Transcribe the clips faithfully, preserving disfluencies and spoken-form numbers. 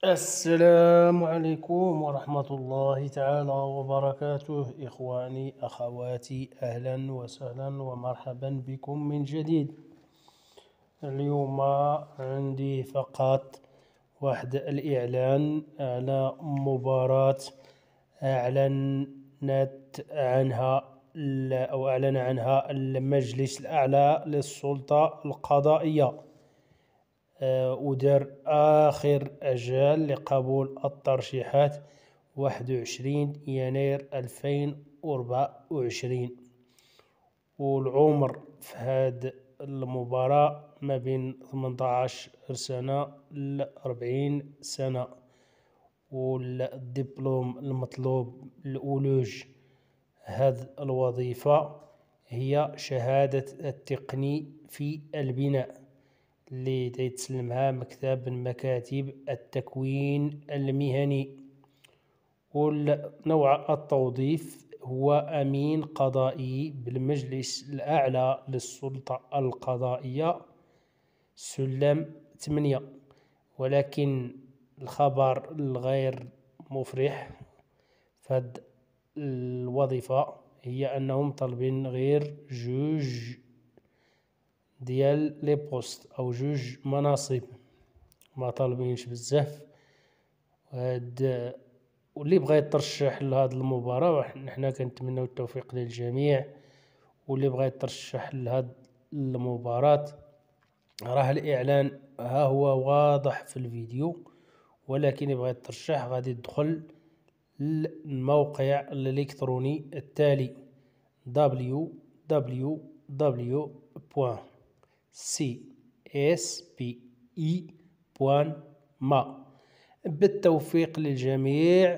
السلام عليكم ورحمة الله تعالى وبركاته. إخواني أخواتي، أهلا وسهلا ومرحبا بكم من جديد. اليوم عندي فقط واحد الإعلان على مباراة أعلنت عنها أو أعلن عنها المجلس الأعلى للسلطة القضائية، ودار آخر أجال لقبول الترشيحات واحد وعشرين يناير ألفين وأربعة وعشرين، والعمر في هاد المباراة ما بين ثمنطاش سنة ل أربعين سنة، والدبلوم المطلوب لأولوج هذه الوظيفة هي شهادة التقني في البناء اللي تيتسلمها مكتب من مكاتب التكوين المهني. والنوع التوظيف هو أمين قضائي بالمجلس الأعلى للسلطة القضائية سلم ثمانية. ولكن الخبر الغير مفرح فهاد الوظيفة هي أنهم طالبين غير جوج ديال لي بوست أو جوج مناصب، ما طالبينش بزاف. وهاد واللي بغا يترشح لهاد المباراة حنا كنتمناو التوفيق للجميع، واللي بغا يترشح لهاد المباراة راه الإعلان ها هو واضح في الفيديو، ولكن يبغى يترشح غادي يدخل للموقع الإلكتروني التالي دبليو دبليو دبليو بوان سي إس بي إي بوان ما. بالتوفيق للجميع،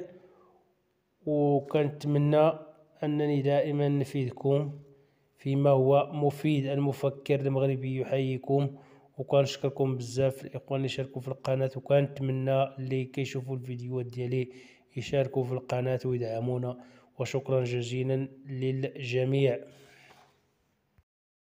وكنتمنى أنني دائما نفيدكم فيما هو مفيد. المفكر المغربي يحييكم، وكنشكركم بزاف الإخوان اللي شاركوا في القناة، وكنتمنى اللي كيشوفوا الفيديوهات ديالي يشاركوا في القناة ويدعمونا، وشكرا جزيلا للجميع.